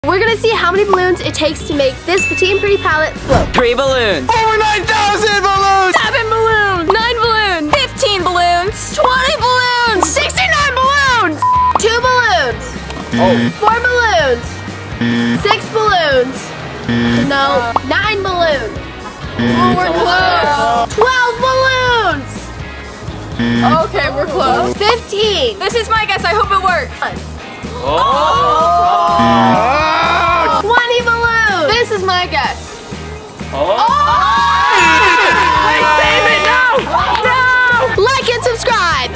We're gonna see how many balloons it takes to make this Petite and Pretty palette float. 3 balloons. Over 9,000 balloons. 7 balloons. 9 balloons. 15 balloons. 20 balloons. 69 balloons. 2 balloons. 4 balloons. 6 balloons. No, 9 balloons. Oh, we're close. 12 balloons. Okay, we're close. 15. This is my guess. I hope it works. Oh!